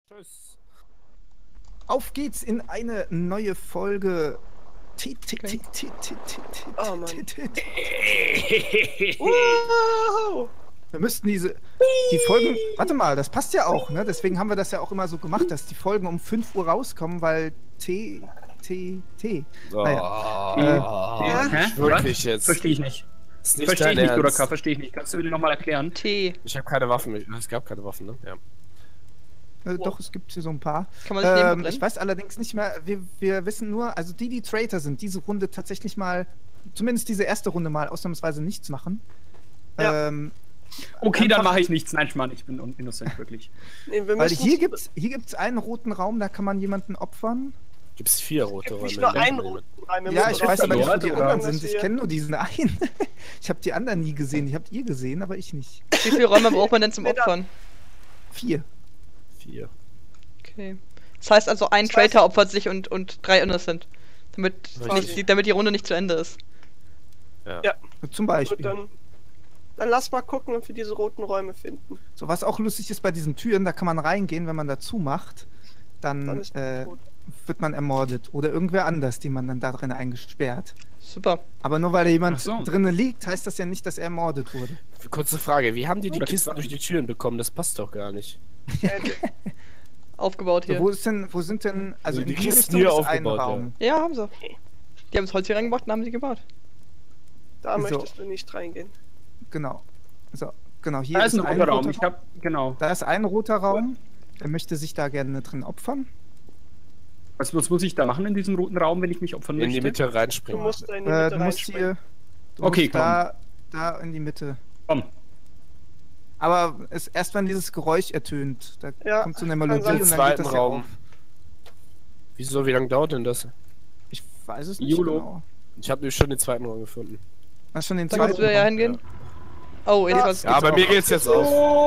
Tschüss. Auf geht's in eine neue Folge. Oh Mann. Wir müssten die Folgen. Warte mal, das passt ja auch, ne? Deswegen haben wir das ja auch immer so gemacht, dass die Folgen um 5 Uhr rauskommen, weil T. Oh, Naja. wirklich jetzt. Verstehe ich nicht. Ist nicht Verstehe ich dein nicht, Ernst. Dodaka, verstehe ich nicht. Kannst du bitte nochmal erklären? T. Ich habe keine Waffen. Es gab keine Waffen, ne? Ja. Doch, es gibt hier so ein paar. Kann man sich nehmen? Ich weiß allerdings nicht mehr, wir wissen nur, also die Traitor sind, diese Runde tatsächlich mal, zumindest diese erste Runde mal ausnahmsweise nichts machen. Ja. Okay, dann Einfach- mache ich nichts. Nein, Schmarrn, ich bin innocent, wirklich. Nee, wir Weil müssen hier gibt's einen roten Raum, da kann man jemanden opfern. Gibt's 4 rote Räume? nicht nur ne? einen roten Reim. Wir Ja, müssen ich weiß aber nicht, wo Leute, die oder? anderen sind. Ich kenne nur diesen einen. Ich habe die anderen nie gesehen. Die habt ihr gesehen, aber ich nicht. Wie viele Räume braucht man denn zum Opfern? 4. 4. Okay. Das heißt also, ein Das heißt- Traitor opfert sich und 3 Innocent. Richtig. Damit die Runde nicht zu Ende ist. Ja. Zum Gut, Beispiel. dann lass mal gucken, ob wir diese roten Räume finden. So, was auch lustig ist bei diesen Türen, da kann man reingehen, wenn man dazu macht, Dann dann ist gut. wird man ermordet. Oder irgendwer anders, den man dann da drin eingesperrt. Super. Aber nur weil da jemand Ach so. drinnen liegt, heißt das ja nicht, dass er ermordet wurde. Kurze Frage, wie haben die Oder Kisten gibt's durch die Türen bekommen? Das passt doch gar nicht. Aufgebaut So, hier. wo sind denn, also Also in die die Kisten Richtung hier ist ein aufgebaut, Raum. Ja, haben sie. Die haben das Holz hier reingebracht und haben sie gebaut. Da So. möchtest du nicht reingehen. Genau. So, genau, hier Da ist ein roter Raum. roter Ich hab, genau. Da ist ein roter Raum. Er möchte sich da gerne drin opfern. Was muss ich da machen in diesem roten Raum, wenn ich mich opfern In möchte? die Mitte Du reinspringen. musst da in die Mitte Du musst reinspringen. hier. Okay, musst da in die Mitte. Komm. Aber erst wenn dieses Geräusch ertönt, da Ja, kommt so eine kann Melodie sein. und dann Zweiten geht das ja Raum. auf. Wieso, wie lange dauert denn das? Ich weiß es nicht YOLO. genau. Ich habe nämlich schon den zweiten Raum gefunden. Hast schon den Da zweiten kannst du ja Raum? hingehen. Oh, ich was. Ja, bei mir geht's jetzt auf.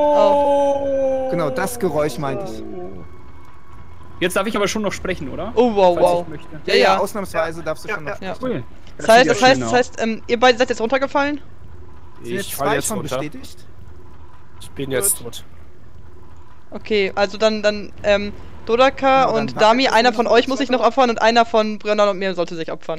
Oh. Genau, das Geräusch meinte ich. Jetzt darf ich aber schon noch sprechen, oder? Oh, wow, Falls wow. ich möchte. Ja, ja. Ausnahmsweise darfst du Ja, schon noch. Ja. Cool. Das heißt, sieht ja schön aus. ihr beide seid jetzt runtergefallen? Sind jetzt Ich falle zwei jetzt schon runter. bestätigt? Ich bin jetzt tot. Okay, also dann Dodaka Genau, dann und warte Dami, ich einer noch von mal euch kurz muss sich weiter. noch opfern und einer von Brandon und mir sollte sich opfern.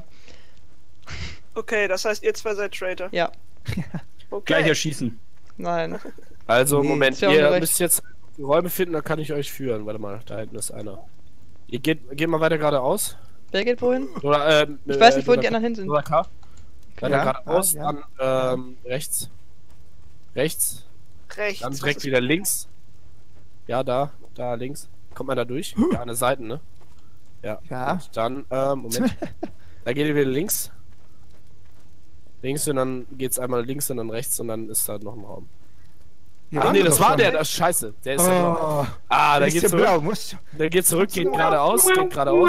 Okay, das heißt, ihr zwei seid Traitor. Ja. Okay. Gleich erschießen. Nein. Also, Nee, Moment, ist ja ihr unrecht. müsst jetzt die Räume finden, dann kann ich euch führen. Warte mal, da hinten ist einer. Ihr geht mal weiter geradeaus. Wer geht wohin? Oder, Ich weiß nicht, wo die anderen hin sind. Oder K. Weiter Ja, geradeaus, ja. dann rechts. Rechts. Rechts. Dann was direkt ist- wieder links. Ja, da links. Kommt man da durch? Ja, an der Seite, ne? Ja. Ja. Und dann, Moment. Da geht ihr wieder links. Links und dann geht's einmal links und dann rechts und dann ist da noch ein Raum. Hier Ach waren nee, wir das doch war schon. der, das ist scheiße. Der ist ja blau. Oh, Ah, da ist geht's der zurück. blau, muss. Der geht zurück, geht geradeaus, geht geradeaus.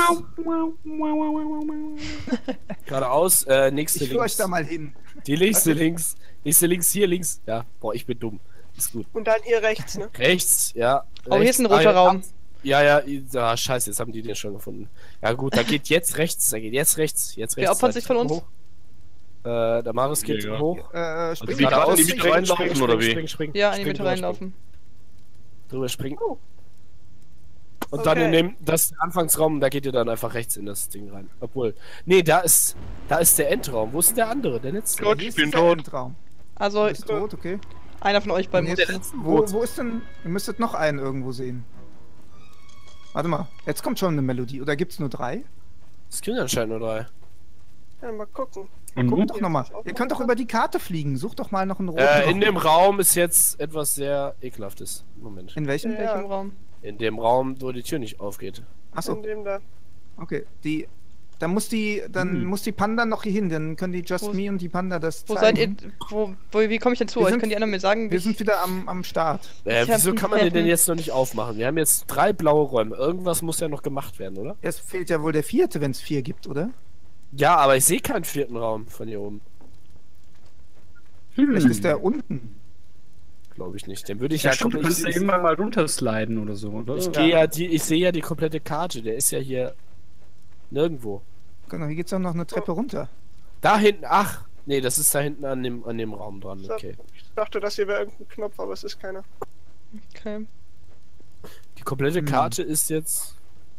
Geradeaus, nächste Ich führe euch links. da mal hin. Die nächste links. Nächste links, hier links. Ja, boah, ich bin dumm. Ist gut. Und dann ihr rechts, ne? Rechts, ja. Oh, hier ist ein rechts. roter Raum. Ja, scheiße, jetzt haben die den schon gefunden. Ja gut, da geht jetzt rechts, da geht jetzt rechts, jetzt rechts. Wer opfert sich von uns? Hoch. Der Marius geht Ja. hoch. Spring wie mal gerade raus. in die Mitte reinlaufen, oder wie? Spring, Ja, in die spring, Mitte drüber reinlaufen. Drüber springen. Oh. Und dann Okay. in dem, das Anfangsraum, da geht ihr dann einfach rechts in das Ding rein. Obwohl, nee, da ist der Endraum. Wo ist denn der andere, der letzte? Gott, Hier ich ist bin dieser tot. Endraum. Also, Du bist tot, okay. einer von euch beiden Und muss. jetzt, wo ist denn, ihr müsstet noch einen irgendwo sehen. Warte mal, jetzt kommt schon eine Melodie. Oder gibt's nur 3? Es gibt anscheinend nur 3. Ja, mal gucken. Und Guckt nun? doch nochmal. Ihr könnt doch über die Karte fliegen. Sucht doch mal noch einen roten In Raum. dem Raum ist jetzt etwas sehr ekelhaftes. Moment. In welchem? In welchem Raum? In dem Raum, wo die Tür nicht aufgeht. Achso, In dem da. okay. Dann muss die Panda noch hier hin. Dann können die Just Wo- Me und die Panda das Wo zeigen. seid ihr? Wie komme ich denn zu Wir euch? sind- Können die anderen mir sagen, wie Wir ich... sind wieder am Start. Wieso kann man den denn jetzt noch nicht aufmachen? Wir haben jetzt 3 blaue Räume. Irgendwas muss ja noch gemacht werden, oder? Es fehlt ja wohl der 4., wenn es 4 gibt, oder? Ja, aber ich sehe keinen 4. Raum von hier oben. Vielleicht ist der unten. Glaube ich nicht. Den würde ich Ja, ja stimmt, du komplett. kannst ja irgendwann mal runtersliden oder so, oder? Ich sehe ja die komplette Karte. Der ist ja hier nirgendwo. Genau, hier geht's auch noch eine Treppe runter. Da hinten. Ach, nee, das ist da hinten an dem Raum dran. Okay. Ich dachte, das hier wäre irgendein Knopf, aber es ist keiner. Okay. Die komplette Karte ist jetzt.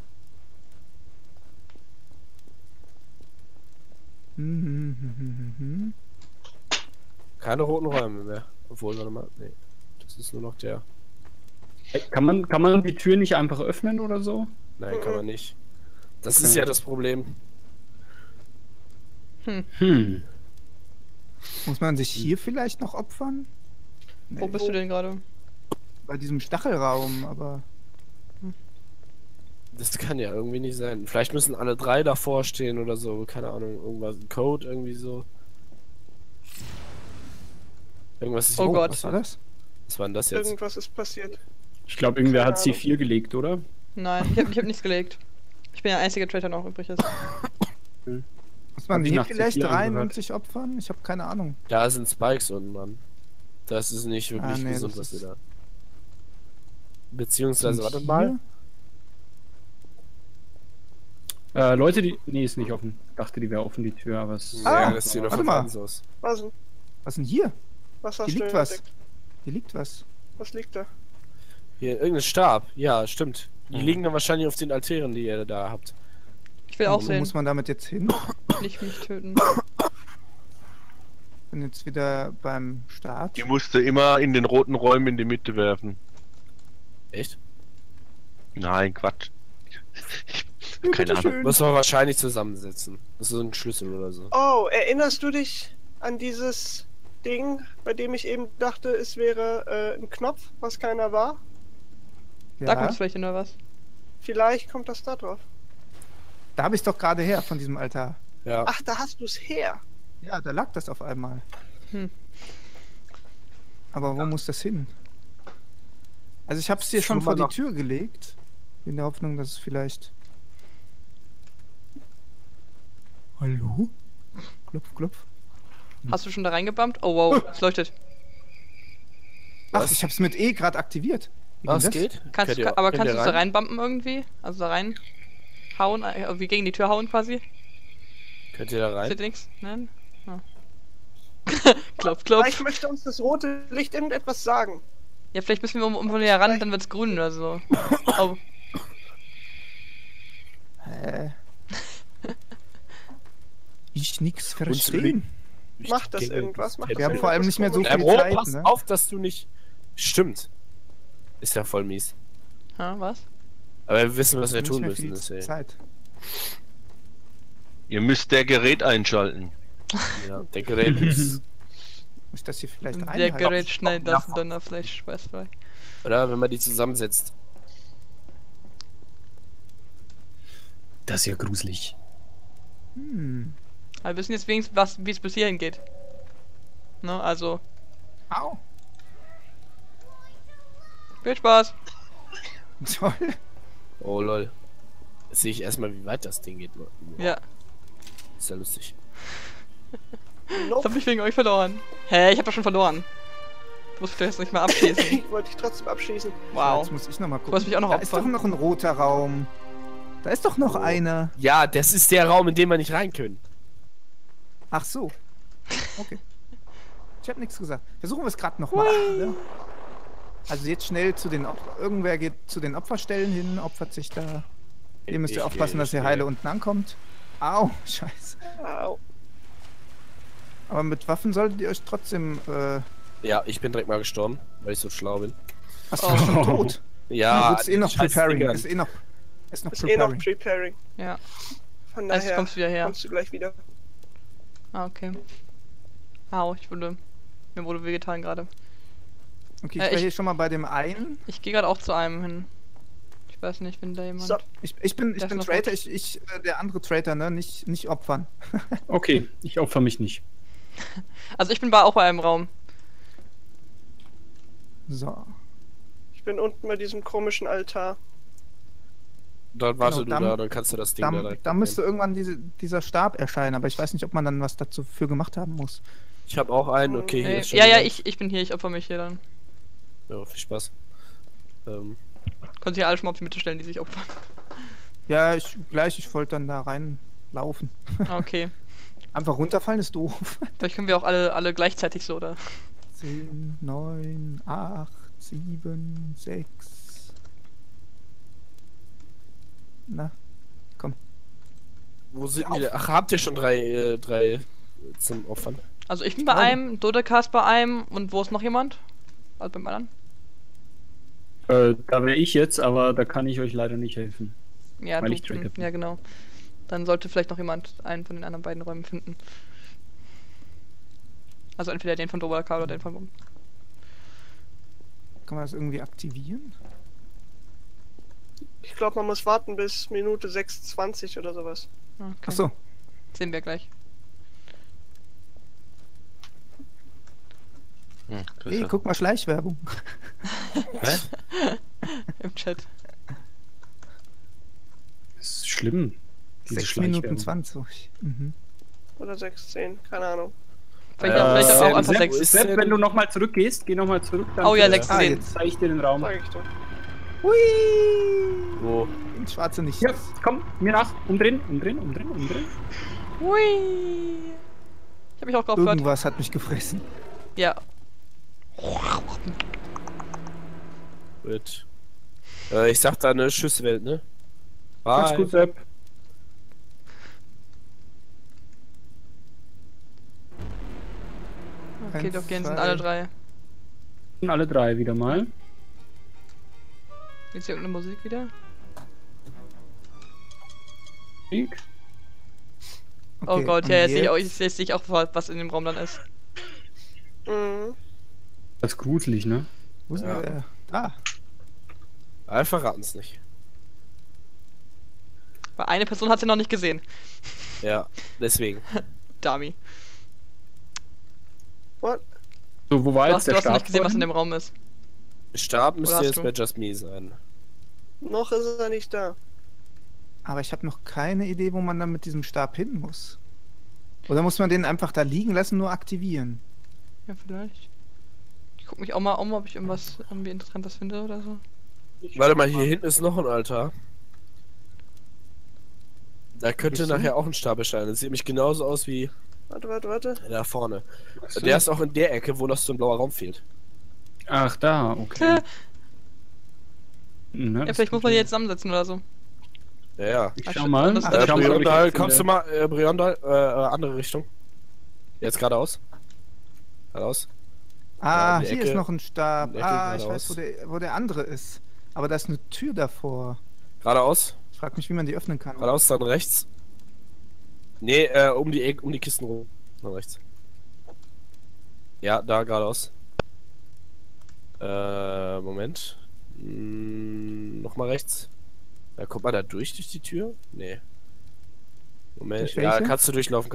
Keine roten Räume mehr. Obwohl, warte mal. Nee. Das ist nur noch der. Kann man die Tür nicht einfach öffnen oder so? Nein, kann man nicht. Das ist ja das Problem. Muss man sich hier vielleicht noch opfern? Wo bist du denn gerade? Bei diesem Stachelraum, aber... Das kann ja irgendwie nicht sein. Vielleicht müssen alle 3 davor stehen oder so. Keine Ahnung. Irgendwas. Ein Code irgendwie so. Irgendwas ist. Oh Gott. Was war das? Was war denn das jetzt? Irgendwas ist passiert. Ich glaube, irgendwer Keine hat Ahnung. C4 gelegt, oder? Nein, ich hab nichts gelegt. Ich bin der einzige Traitor, der noch übrig ist. Muss man Hab ich hier nach vielleicht C4 rein angehört. und sich opfern? Ich habe keine Ahnung. Da sind Spikes unten, Mann. Das ist nicht wirklich nee, gesund, das was ist- ihr da. Beziehungsweise, Und warte hier? mal. Leute, die... Nee, ist nicht offen. Dachte, die wäre offen, die Tür, aber es... Ah, das sieht doch warte von mal. ganz aus. Was denn? Was denn hier? Was hast Hier du liegt denn was. entdeckt? Hier liegt was. Was liegt da? Hier, irgendein Stab. Ja, stimmt. Die Mhm. liegen dann wahrscheinlich auf den Altären, die ihr da habt. Ich will auch Wo sehen. muss man damit jetzt hin? Nicht mich töten. Bin jetzt wieder beim Start. Die musste immer in den roten Räumen in die Mitte werfen. Echt? Nein, Quatsch. Keine Ahnung. Muss man wahrscheinlich zusammensetzen. Das ist so ein Schlüssel oder so. Oh, erinnerst du dich an dieses Ding, bei dem ich eben dachte, es wäre ein Knopf, was keiner war? Da Ja, kommt's vielleicht hin, oder was? Vielleicht kommt das da drauf. da habe ich doch gerade her von diesem Altar. Ja. Ach, da hast du es her. Ja, da lag das auf einmal. Hm. Aber wo muss das hin? Also ich habe es dir schon Schon vor mal die noch- Tür gelegt. In der Hoffnung, dass es vielleicht... Hallo? Klopf, klopf. Hast du schon da reingebumpt? Oh wow, es leuchtet. Ach, Was? ich habe es mit E gerade aktiviert. Wie Was ging das? geht? Kannst du, aber kannst du da reinbumpen irgendwie? Also da rein hauen, wie gegen die Tür hauen quasi? Könnt ihr da rein? Seht ihr nichts? Nein? Ah. Klopf, klopf. Vielleicht möchte uns das rote Licht irgendetwas sagen. Ja, vielleicht müssen wir um näher ran, dann wird's grün oder so. Oh. Ich nix verstehen. Macht das irgendwas? Macht das Wir haben vor allem nicht mehr so viel Bro, Zeit, pass ne? auf, dass du nicht... Stimmt. Ist ja voll mies. Ha, was? Aber wir wissen, was wir Nicht tun mehr müssen. viel Deswegen. Zeit. Ihr müsst der Gerät einschalten. Ja, der Gerät ist... Muss ich das hier vielleicht Der einhalten? Gerät schneidet das und dann vielleicht schweißfrei. Oder wenn man die zusammensetzt. Das ist ja gruselig. Aber wir wissen jetzt wenigstens, wie es bis hierhin geht. Ne, also, Au. viel Spaß. Toll. Oh lol. Jetzt sehe ich erstmal, wie weit das Ding geht. Ja, Ist ja lustig. das Nope. hab ich wegen euch verloren. Hä, ich hab doch schon verloren. Du musst mich doch jetzt nicht mal abschießen. Ich wollte dich trotzdem abschießen. Wow. Jetzt muss ich nochmal gucken. Du hast mich auch noch Da ist doch opfern. noch ein roter Raum. Da ist doch noch einer. Ja, das ist der Raum, in den wir nicht rein können. Ach so. Okay. Ich habe nichts gesagt. Versuchen wir es gerade nochmal. Ne? Also jetzt schnell zu den irgendwer geht zu den Opferstellen hin, opfert sich da. Ihr müsst Ich ja aufpassen, gehe, dass ihr ich heile gehe. unten ankommt. Au, scheiße. Au. Aber mit Waffen solltet ihr euch trotzdem. Ja, ich bin direkt mal gestorben, weil ich so schlau bin. Hast du schon tot? Ja, Gut, ist eh noch scheiß preparing. Dingern. Ist eh noch Ist eh noch preparing. preparing. Ja, Von also daher kommst du wieder her. kommst du gleich wieder. Ah, okay. Au, mir wurde wehgetan gerade. Okay, ich ich- war hier schon mal bei dem einen. Ich gehe gerade auch zu einem hin. Ich weiß nicht, wenn da jemand... So, Ich bin Das ist noch Traitor, gut. der andere Traitor, ne? Nicht opfern. Okay, ich opfer mich nicht. Also ich bin auch bei einem Raum. So. ich bin unten bei diesem komischen Altar. Dort warte Genau, du da- da, dann kannst du das Ding da direkt Da müsste mitnehmen. irgendwann dieser Stab erscheinen, aber ich weiß nicht, ob man dann was dazu für gemacht haben muss. Ich habe auch einen, okay, hier ist schon Ja, wieder- ich bin hier, ich opfer mich hier dann. Ja, viel Spaß. Könnt ihr alle schon mal auf die Mitte stellen, die sich opfern. Ja, ich wollte dann da reinlaufen. Ah, okay. Einfach runterfallen ist doof. Vielleicht können wir auch alle gleichzeitig so, oder? 10, 9, 8, 7, 6, Na, komm. Wo sind die? Ach, habt ihr schon drei zum Opfern? Also ich bin bei einem, Dodecast bei einem und wo ist noch jemand? Also beim anderen? Da wäre ich jetzt, aber da kann ich euch leider nicht helfen. Ja, Weil du, ich Traitor bin. ja genau. Dann sollte vielleicht noch jemand einen von den anderen beiden Räumen finden. Also entweder den von Dodecast oder den von Bum. Kann man das irgendwie aktivieren? Ich glaube, man muss warten bis Minute 26 oder sowas. Okay. Achso. Sehen wir gleich. Hey, guck mal, Schleichwerbung. Hä? Im Chat. Das ist schlimm. Diese 6 Minuten Schleichwerbung. 20. Mhm. Oder 6, 10, keine Ahnung. Vielleicht auch einfach Sepp, 6. wo ist Sepp, denn- wenn du nochmal zurückgehst, geh nochmal zurück. Dann Oh ja, 6 Ah, 10. jetzt. zeige ich dir den Raum. Sag ich doch. Hui! Wo? Ins schwarze Nichts. Ja, komm, mir nach. Umdrehen, umdrehen, umdrehen, umdrehen. Hui. Ich hab mich auch drauf gehört. Irgendwas hat mich gefressen. Ja. Gut. Ich sag da eine Schusswelt, ne? Mach's Bye. gut, Sepp. Okay, Eins, doch gehen sind zwei. alle drei. Und alle drei wieder mal. Jetzt hier irgendeine Musik wieder. Pink. Oh Okay, Gott, und ja, jetzt sehe ich auch, was in dem Raum dann ist. Mhm. Das ist gruselig, ne? Wo ist Ja. der? Ah, Einfach raten's nicht. Weil eine Person hat sie noch nicht gesehen. Ja, deswegen. Dummy. What? So, wo war Du jetzt hast, du der hast noch Stab? nicht gesehen, was in vorhin? dem Raum ist. Stab müsste hast jetzt du? bei Just Me sein. Noch ist er nicht da. aber ich habe noch keine Idee, wo man dann mit diesem Stab hin muss. Oder muss man den einfach da liegen lassen, nur aktivieren? Ja, vielleicht. Ich guck mich auch mal um, ob ich irgendwas irgendwie Interessantes finde oder so. Warte mal, hier hinten ist noch ein Altar. Da könnte Bist du? nachher auch ein Stab erscheinen. Das sieht nämlich genauso aus wie Warte. da vorne. Achso. Der ist auch in der Ecke, wo noch so ein blauer Raum fehlt. Ach, da, okay. Na, Ja, das vielleicht muss man könnte- die jetzt zusammensetzen oder so. Ja, ja. Ich Ach, schau shit, mal. das- Ich das- schau mal, ob ich Briondal, was kommst du finde. mal, Briondal, andere Richtung. Jetzt geradeaus. Geradeaus. Ah, um die hier Ecke. ist noch ein Stab. Um die Ecke Ah, ich geradeaus. weiß, wo der andere ist. Aber da ist eine Tür davor. Geradeaus. Ich frag mich, wie man die öffnen kann. Geradeaus, dann rechts. Nee, um die Kisten rum. Dann rechts. Ja, da geradeaus. Moment. Nochmal rechts. Ja, kommt man da durch die Tür? Nee. Moment. Durch Ja, welche? kannst du durchlaufen.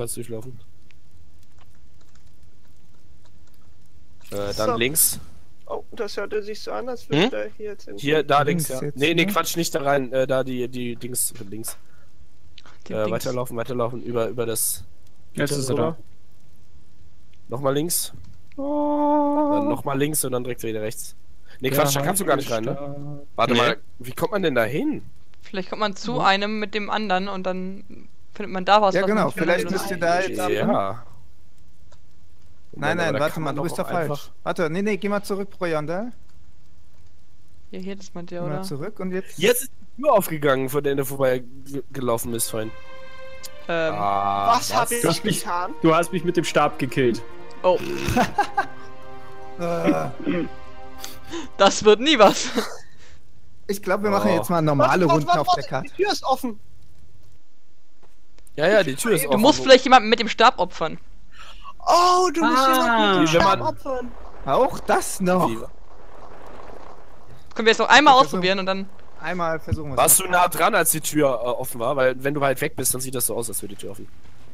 Dann So. links. Oh, das hörte sich so an, als würde er hier jetzt in. Hier, da Links links, ja. jetzt, Nee, ne? Quatsch, nicht da rein. Da die Dings links. Die Dings. Weiterlaufen, über das. Jetzt ist er rüber. da. Nochmal links. Dann nochmal links und dann direkt wieder rechts. Nee, Quatsch, da kannst du gar nicht rein, ne? Warte Nee. mal, wie kommt man denn da hin? Vielleicht kommt man zu einem mit dem anderen und dann findet man da was. Ja, was genau, man vielleicht findet. müsst ihr da jetzt. Ja. Nein, aber nein, da warte kann mal, du doch bist da auch falsch. einfach- Warte, nee, geh mal zurück, Brianda. Ja, hier, das meint ihr, Geh mal oder? zurück und jetzt. Jetzt ist die Tür aufgegangen, von der du vorbei gelaufen bist vorhin. Was habe Du hast ich mich- getan? Du hast mich mit dem Stab gekillt. Oh, das wird nie was. Ich glaube, wir machen Oh. jetzt mal normale Warte, Runden auf der Die Karte. Tür ist offen. Ja, die Tür ist Du offen. musst vielleicht jemanden mit dem Stab opfern. Oh, du musst jemanden mit dem wenn man- Stab opfern. Auch das noch. Wie? Das können wir jetzt noch einmal Okay, ausprobieren und dann. Einmal versuchen wir es. Warst du nah dran, als die Tür offen war? Weil wenn du weit weg bist, dann sieht das so aus, als wäre die Tür offen.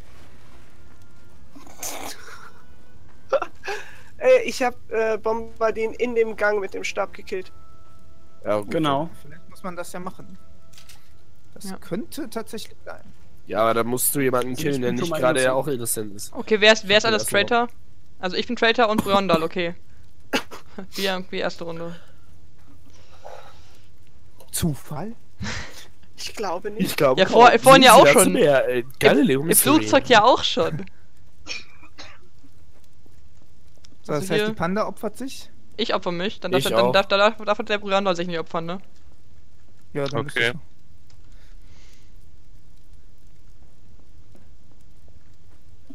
Ey, ich hab Bombardin in dem Gang mit dem Stab gekillt. Ja, gut. Genau. Vielleicht muss man das ja machen. Das Ja. könnte tatsächlich sein. Ja, aber da musst du jemanden Also ich killen, der bin schon nicht mal gerade ja innocent. auch innocent ist. Okay, wer ist alles das noch. Traitor? Also ich bin Traitor und Briondal, okay. Wie erste Runde. Zufall? Ich glaube nicht. Ich glaube, Ja, vorhin ja auch schon. Galileo Im Mystery. Flugzeug ja auch schon. So, Also das heißt, hier- die Panda opfert sich? Ich opfer mich, Ich auch. darf der Briondal sich nicht opfern, ne? Ja, dann ist Okay. es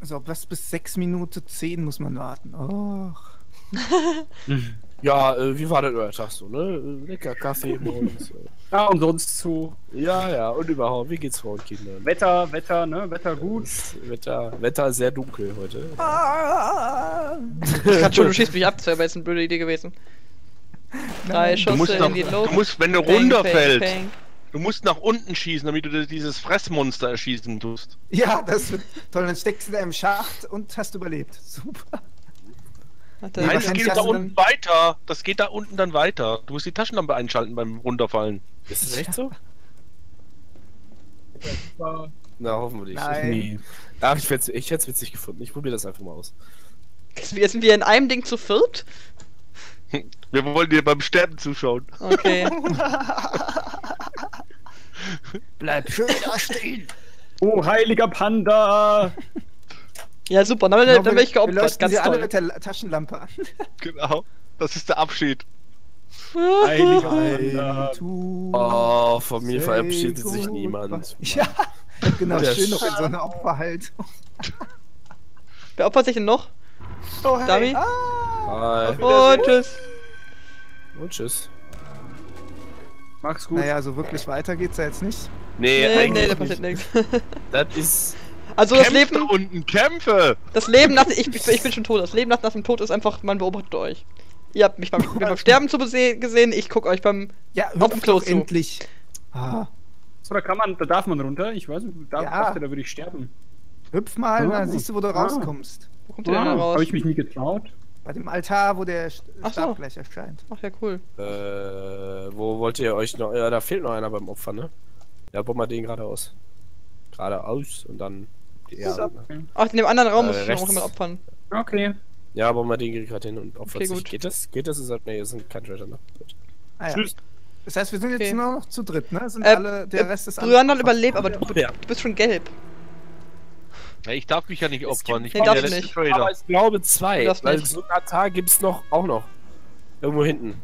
So, was bis 6 Minuten 10 muss man warten. Och. Ja, wie war denn euer Tag so, ne? Lecker Kaffee morgens. Ja, und sonst so. Ja, und überhaupt, wie geht's Frauen, Kindern? Wetter, ne? Wetter gut. Wetter sehr dunkel heute. Du schießt mich ab, das wäre aber jetzt eine blöde Idee gewesen. 3 Du musst, Schüsse in die Luft. du musst, wenn du Peng, runterfällst, peng, peng. du musst nach unten schießen, damit du dieses Fressmonster erschießen tust. Ja, das wird toll. Dann steckst du da im Schacht und hast überlebt. Super. Warte, Nee, Nein, das wahrscheinlich geht da hast du unten weiter. Das geht da unten dann weiter. Du musst die Taschenlampe einschalten beim Runterfallen. Ist das echt so? Na, hoffentlich. Nein. Nee. Ach, ich hätte es witzig gefunden. Ich probiere das einfach mal aus. Jetzt sind wir in einem Ding zu viert? Wir wollen dir beim Sterben zuschauen. Okay. Bleib schön da stehen. Oh, heiliger Panda! Ja, super, dann Genau, werde ich wir geopfert. leuchten Ganz sie alle toll. mit der Taschenlampe an. Genau. Das ist der Abschied. Heiliger Panda! Oh, von mir verabschiedet sich niemand. Ja, genau, Der schön noch in so einer Opferhaltung. Wer opfert sich denn noch? Oh, hey. Dami? Hi. Oh, tschüss. Und tschüss. Mach's gut. Naja, so wirklich weiter geht's ja jetzt nicht. Nee, Nee, eigentlich da nicht. passiert nichts. Das ist... Also das Kämpft da Leben, unten, Kämpfe! das Leben nach ich bin schon tot. Das Leben nach dem Tod ist einfach, man beobachtet euch. Ihr habt mich beim Sterben gesehen, ich guck euch beim Ja, Auf dem hüpf Klo doch zu. endlich. Ah, So, da darf man runter. Ich weiß nicht, Ja. dachte, da würde ich sterben. hüpf mal, Ah. dann siehst du, wo du rauskommst. Wo kommt ihr denn da raus? Habe ich mich nie getraut. Bei dem Altar, wo der Ach so. Stab gleich erscheint. Ach ja, cool. Wo wollt ihr euch noch... Ja, da fehlt noch einer beim Opfer, ne? Ja, bauen wir den geradeaus. Geradeaus und dann... Ja, Ach, in dem anderen Raum muss ich noch rechts. jemand opfern. Okay. ja, bauen wir den gerade hin und opfert Okay, sich. gut. Geht das? Geht das? Ist halt, nee, ihr sind kein Treasure, ne? Gut. Ah, ja. Tschüss. Das heißt, wir sind Okay. jetzt nur noch zu dritt, ne? Sind Äh, alle, der Rest ist Brüandal überlebt, aber du Ja. bist schon gelb. Ja, ich darf mich ja nicht opfern. Ich Nee, bin der darfst letzte nicht. Trader. Aber ich glaube 2, Du darfst weil nicht. so ein Altar gibt's auch noch. Irgendwo hinten.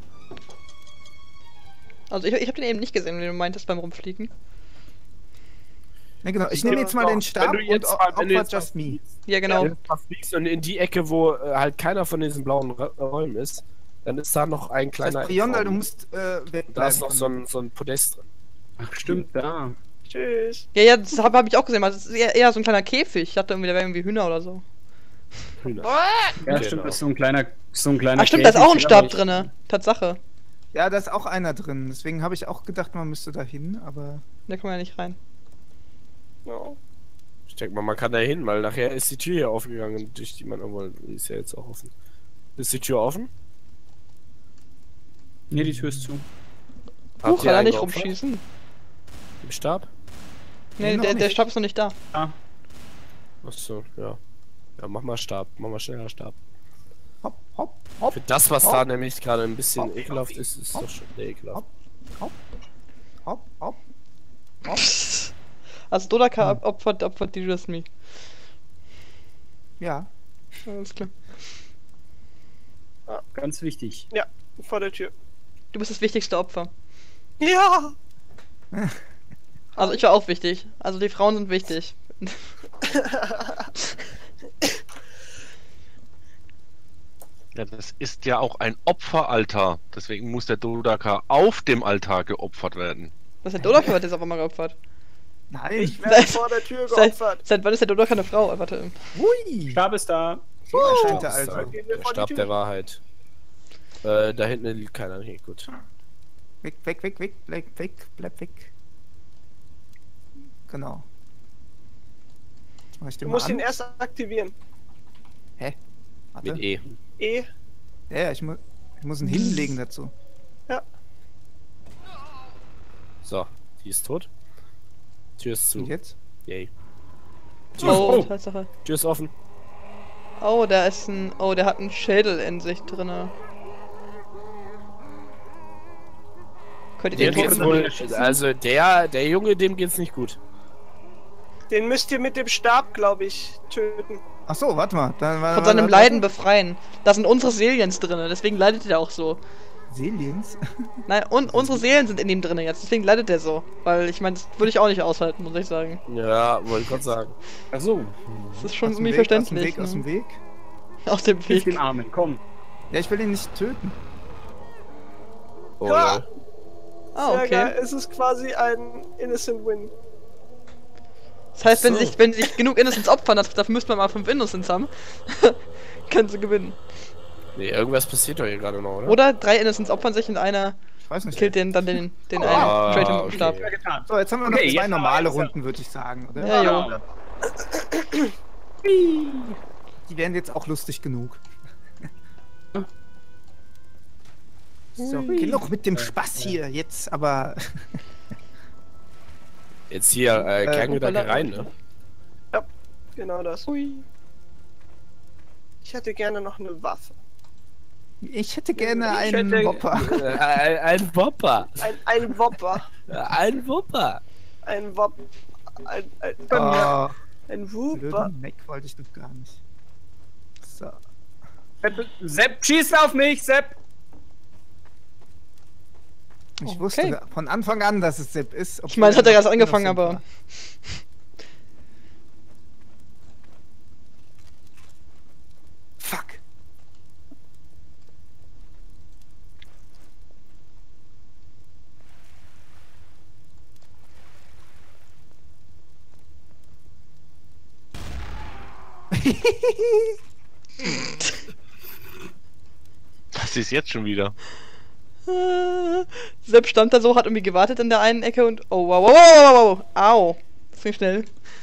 Also ich hab den eben nicht gesehen, wie du meintest beim Rumfliegen. Ja, genau. Ich nehme jetzt mal den Stab und opfer Just Me. Ja, genau. Wenn du mal fliegst und in die Ecke, wo halt keiner von diesen blauen Räumen ist, dann ist da noch ein Das kleiner... heißt, Briondal, du Raum. musst wegbleiben. Da ist noch von- so ein Podest drin. Ach, stimmt, da. Tschüss. Ja, das hab ich auch gesehen, aber das ist eher so ein kleiner Käfig. Ich dachte irgendwie, da wäre irgendwie Hühner oder so. Hühner. Ja, Genau. stimmt, das ist so ein kleiner Ach stimmt, da ist auch ein Käfig, Stab aber ich- drinne. Tatsache. Ja, da ist auch einer drin. Deswegen habe ich auch gedacht, man müsste da hin, aber. Da kommen wir ja nicht rein. Ja. Ich denke mal, man kann da hin, weil nachher ist die Tür hier aufgegangen, durch die man irgendwo... Die ist ja jetzt auch offen. Ist die Tür offen? Nee, die Tür ist zu. Habt Huch, ihr kann er einen nicht geopfert? rumschießen. Im Stab? Nee, noch der nicht. Stab ist noch nicht da. Achso, ja. Ja, mach mal Stab. Mach mal schneller Stab. Hopp, hopp, hopp. Für das, was hopp, da nämlich gerade ein bisschen hopp, ekelhaft ist, ist hopp, doch schon ekelhaft. hopp, hopp, hopp. Also Dodaka opfert die Just Me. Ja. Alles klar. Ganz wichtig. Ja, vor der Tür. Du bist das wichtigste Opfer. Ja! Also ich war auch wichtig. Also die Frauen sind wichtig. Ja, das ist ja auch ein Opferaltar. Deswegen muss der Dodaka auf dem Altar geopfert werden. Was hat Dodaka wird jetzt auf einmal geopfert? Nein. Ich werde vor der Tür geopfert. Seit wann ist der Dodaka eine Frau? Warte. Hui. Stab ist da. So erscheint er Das ist also. Gehen wir der vor die Stab Tür. der Wahrheit. Da hinten liegt keiner. Nee, gut. Weg, weg, weg, weg, bleib weg, bleib weg. Genau. Jetzt mach ich den Du mal musst an. ihn erst aktivieren. Warte. Mit E. E. Ja, ich muss ihn hinlegen dazu. So, die ist tot. Tür ist zu. Und jetzt? Yay. Oh, Tatsache. Tür ist offen. Oh, da ist ein. Oh, der hat einen Schädel in sich drinne. Könnt ihr Dem den geht's toten? wohl, also der Junge, dem geht's nicht gut. Den müsst ihr mit dem Stab, glaube ich, töten. Ach so, warte mal. Dann, Von seinem Leiden befreien. Da sind unsere Seliens drinne, deswegen leidet er auch so. Seliens? Nein, und unsere Seelen sind in ihm drin jetzt, deswegen leidet der so. Weil ich meine, das würde ich auch nicht aushalten, muss ich sagen. Ja, wollte ich gerade sagen. Ach so. Das ist schon Aus dem irgendwie Weg, verständlich. Aus dem Weg. Aus dem Hilf Weg. dem Armen, komm. Ja, ich will ihn nicht töten. Oh, Ja. lol. Ah, Sehr okay. geil. Es ist quasi ein Innocent Win. Das heißt, wenn So. sie sich genug Innocents opfern, dafür müsste man mal 5 Innocents haben, können sie gewinnen. Nee, irgendwas passiert doch hier gerade noch, oder? Oder 3 Innocents opfern sich und einer Ich weiß nicht. killt den einen Ah, Traitor mit dem okay. Stab. Ja, getan. So, jetzt haben wir noch Okay, zwei jetzt normale aber eins, Runden, würde ich sagen, oder? Ja, jo. Ja. Die wären jetzt auch lustig genug. So, genug mit dem Spaß hier. Jetzt aber. Jetzt hier, Kerngedanke hoppala. rein, ne? Genau das. Ui. Ich hätte gerne noch eine Waffe. Ich hätte gerne Ich einen hätte- Whopper. Ein Wopper. Ein Wopper. Ein Wopper. Ein Wop. Ein Oh, Whopper. blöden Mac wollte ich doch gar nicht. So. Sepp, schieß auf mich, Sepp! Ich Okay. wusste von Anfang an, dass es Sepp ist. Ich meine, es hat ja er erst noch angefangen, innocent aber. war. Fuck. Was ist jetzt schon wieder? Sepp stand da so, hat irgendwie gewartet in der einen Ecke und. Oh, wow, wow, wow, wow, wow. Au. Das ging schnell.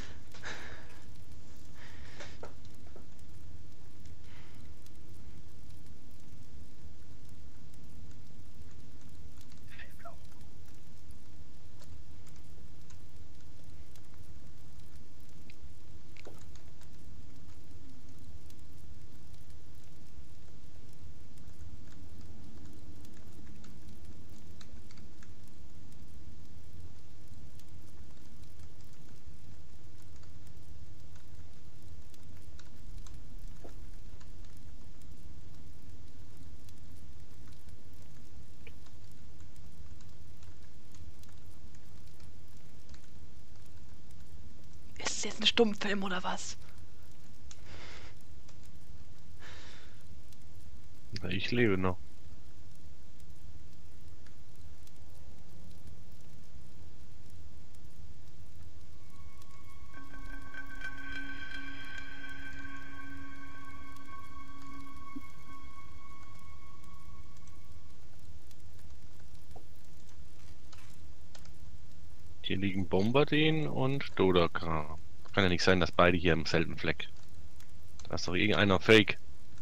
Ist es jetzt ein Stummfilm oder was? Na, ich lebe noch. Hier liegen Bombardin und Dodaka. Kann ja nicht sein, dass beide hier im selben Fleck. Da ist doch irgendeiner Fake.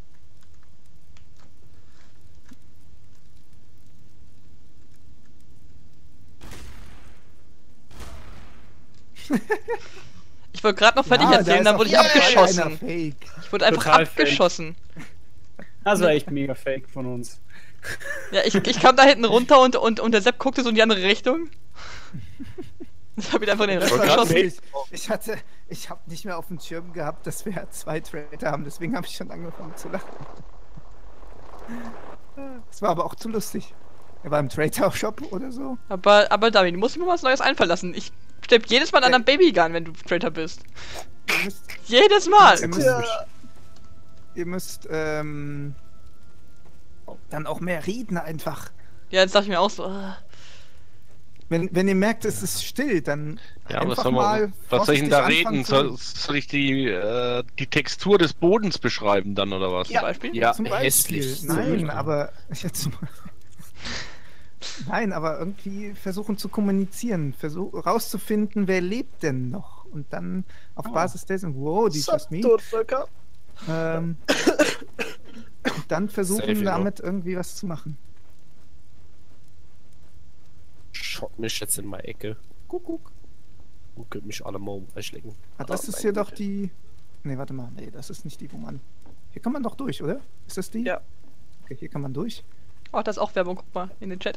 Ich wollte gerade noch fertig Ja, da erzählen, ist dann auf wurde ich jeden Fall abgeschossen. einer Fake. Ich wurde einfach Total fake. abgeschossen. Das war echt mega fake von uns. Ja, ich kam da hinten runter und der Sepp guckte so in die andere Richtung. Das hab ich einfach in den Rest Das war geschossen. lustig. Ich habe nicht mehr auf dem Schirm gehabt, dass wir 2 Traitor haben, deswegen habe ich schon angefangen zu lachen. Das war aber auch zu lustig. Er war im Traitor-Shop oder so. Aber David, du musst mir mal was Neues einfallen lassen. Ich stepp jedes Mal an einem Babygun, wenn du Traitor bist. Ihr müsst, Jedes Mal! ihr müsst, ihr müsst dann auch mehr reden einfach. Ja, jetzt dachte ich mir auch so. Wenn ihr merkt, es ist still, dann Ja, aber einfach soll mal man, was soll ich denn da vorsichtig reden? anfangen Soll ich die Textur des Bodens beschreiben dann oder was? Zum Beispiel? Ja, Zum Beispiel. hässlich. Nein, aber nein, aber irgendwie versuchen zu kommunizieren, rauszufinden, wer lebt denn noch und dann auf Basis dessen, wow, die just me, Todvölker. und dann Safe, versuchen ja. damit irgendwie was zu machen. Schott mich jetzt in meine Ecke. Kuckuck. Und könnt mich alle mal umschlecken. Ah, das ist hier doch die. Ne, warte mal, nee, das ist nicht die, wo man. Hier kann man doch durch, oder? Ist das die? Ja. Okay, hier kann man durch. Oh, das ist auch Werbung, guck mal, in den Chat.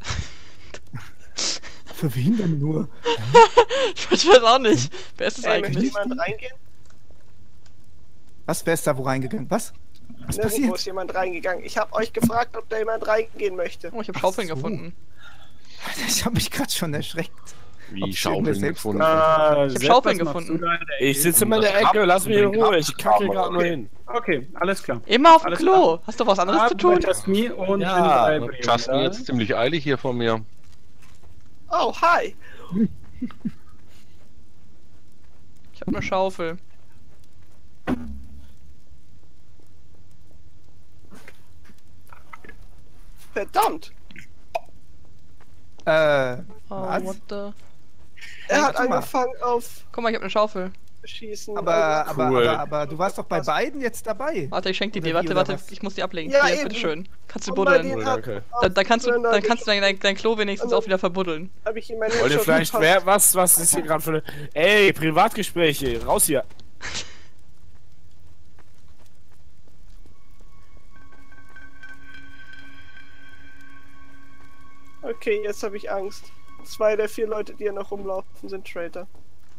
Für wen denn nur? Ich weiß auch nicht. Wer ist das Möchte eigentlich? jemand reingehen? Was, wer ist da wo reingegangen? Was? Was Nirgendwo passiert? ist jemand reingegangen. Ich habe euch gefragt, ob da jemand reingehen möchte. Oh, ich habe Schaufeln so. gefunden. Ich habe mich gerade schon erschreckt. Wie Ob Schaufeln Schaufeln selbst gefunden. hab Schaufeln gefunden. Ich sitze immer in der Ecke, lass mich in Ruhe. Ich kacke gerade nur hin. Okay, alles klar. Immer auf dem Alles Klo. klar. Hast du was anderes zu tun? Jasmin und Ja, bin bei Justin Brianda. jetzt ziemlich eilig hier vor mir. Oh, hi. Ich habe eine Schaufel. Verdammt. Oh, Was? what the... Er hat warte mal. angefangen auf Guck mal, ich habe eine Schaufel. Schießen. Aber du warst doch bei beiden jetzt dabei. Warte, ich schenk die Oder dir. wie, Warte, oder warte, was? ich muss die ablegen. Ja, Hier, eben. bitteschön. Kannst du Und bei buddeln. denen Danke. Dann kannst du dein Klo wenigstens auch wieder verbuddeln. Habe ich ihm meinen Wollt ihr Headshot vielleicht, verpasst. was ist hier gerade für eine... Ey, Privatgespräche, raus hier. Okay, jetzt habe ich Angst. 2 der 4 Leute, die hier noch rumlaufen, sind Traitor.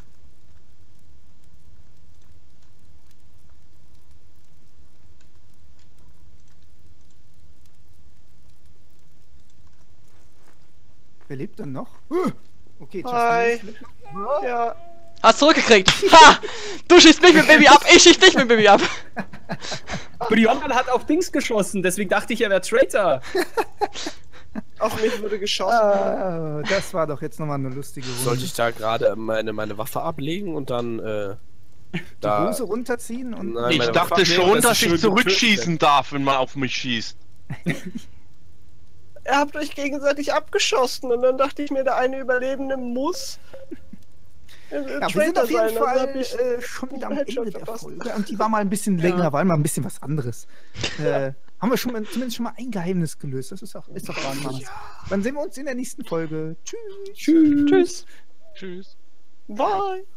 Wer lebt denn noch? Okay, Hi. Justin. Ja, Hast zurückgekriegt. Ha! Du schießt mich mit Baby ab, ich schieß dich mit Baby ab. Brianda hat auf Dings geschossen, deswegen dachte ich, er wäre Traitor. auf mich wurde geschossen. Ah, das war doch jetzt nochmal eine lustige Runde. Sollte ich da gerade meine Waffe ablegen und dann die da... Hose runterziehen und... Nein, Ich meine dachte Waffe schon, nehmen, dass sie ich schön zurückschießen darf, wenn man auf mich schießt. Ihr habt euch gegenseitig abgeschossen und dann dachte ich mir, der eine Überlebende muss Ja, wir sind Traitor auf jeden sein. Also hab Fall ich schon wieder am Headshot Ende der verpasst. Folge. Und die war mal ein bisschen länger, war mal ein bisschen was anderes. Haben wir zumindest schon mal ein Geheimnis gelöst. Das ist doch spannend. Dann sehen wir uns in der nächsten Folge. Tschüss. Tschüss. Tschüss. Bye.